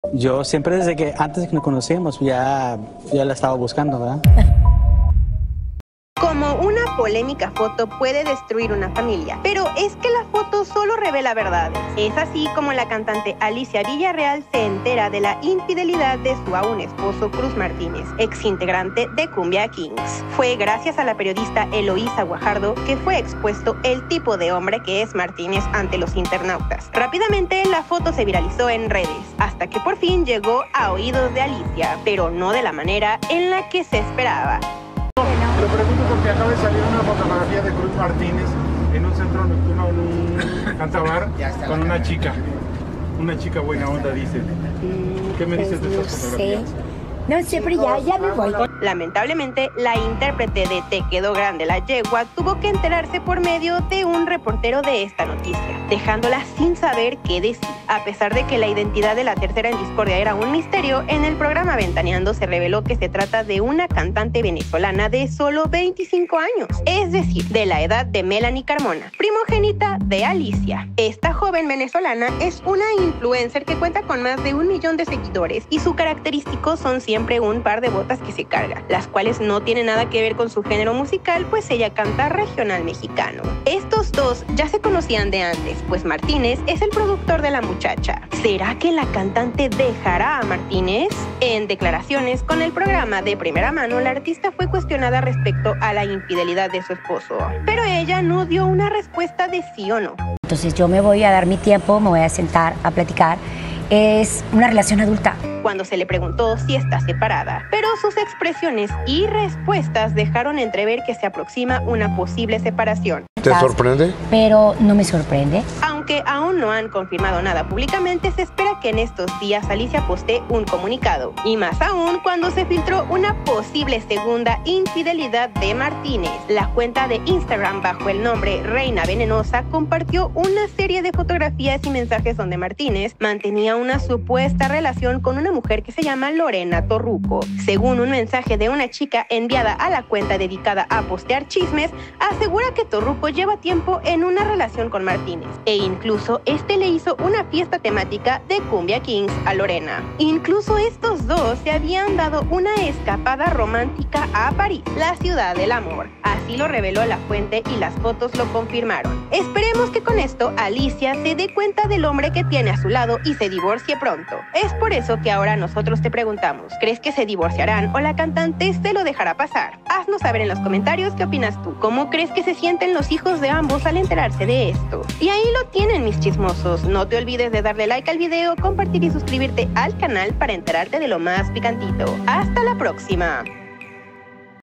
Yo siempre desde que antes de que nos conocíamos ya la estaba buscando, ¿verdad? Como una polémica foto puede destruir una familia, pero es que la foto solo revela verdades. Es así como la cantante Alicia Villarreal se entera de la infidelidad de su aún esposo Cruz Martínez, ex integrante de Cumbia Kings. Fue gracias a la periodista Eloísa Guajardo que fue expuesto el tipo de hombre que es Martínez ante los internautas. Rápidamente la foto se viralizó en redes, hasta que por fin llegó a oídos de Alicia, pero no de la manera en la que se esperaba. Lo pregunto porque acaba de salir una fotografía de Cruz Martínez en un centro nocturno, en un cantabar, con una chica buena onda, dice. ¿Qué me dices de estas fotografías? No sé, pero ya me voy. Lamentablemente, la intérprete de Te quedó grande la yegua tuvo que enterarse por medio de un reportero de esta noticia, dejándola sin saber qué decir. A pesar de que la identidad de la tercera en discordia era un misterio, en el programa Ventaneando se reveló que se trata de una cantante venezolana de solo 25 años, es decir, de la edad de Melanie Carmona, primogénita de Alicia. Esta joven venezolana es una influencer que cuenta con más de 1 millón de seguidores y su característico son siempre un par de botas que se carga, las cuales no tienen nada que ver con su género musical, pues ella canta regional mexicano. Estos dos ya se conocían de antes, pues Martínez es el productor de la muchacha. ¿Será que la cantante dejará a Martínez? En declaraciones con el programa De Primera Mano, la artista fue cuestionada respecto a la infidelidad de su esposo, pero ella no dio una respuesta de sí o no. Entonces yo me voy a dar mi tiempo, me voy a sentar a platicar. Es una relación adulta. Cuando se le preguntó si está separada, pero sus expresiones y respuestas dejaron entrever que se aproxima una posible separación. ¿Te sorprende? Pero no me sorprende. Aunque aún no han confirmado nada públicamente, se espera que en estos días Alicia postee un comunicado. Y más aún cuando se filtró una posible segunda infidelidad de Martínez. La cuenta de Instagram bajo el nombre Reina Venenosa compartió una serie de fotografías y mensajes donde Martínez mantenía una supuesta relación con una mujer que se llama Lorena Torruco. Según un mensaje de una chica enviada a la cuenta dedicada a postear chismes, asegura que Torruco lleva tiempo en una relación con Martínez e incluso este le hizo una fiesta temática de Cumbia Kings a Lorena. Incluso estos dos se habían dado una escapada romántica a París, la ciudad del amor. Así lo reveló la fuente y las fotos lo confirmaron. Esperemos que con esto Alicia se dé cuenta del hombre que tiene a su lado y se divorcie pronto. Es por eso que ahora nosotros te preguntamos, ¿crees que se divorciarán o la cantante se lo dejará pasar? Haznos saber en los comentarios qué opinas tú. ¿Cómo crees que se sienten los hijos de ambos al enterarse de esto? Y ahí lo tienen, mis chismosos. No te olvides de darle like al video, compartir y suscribirte al canal para enterarte de lo más picantito. ¡Hasta la próxima!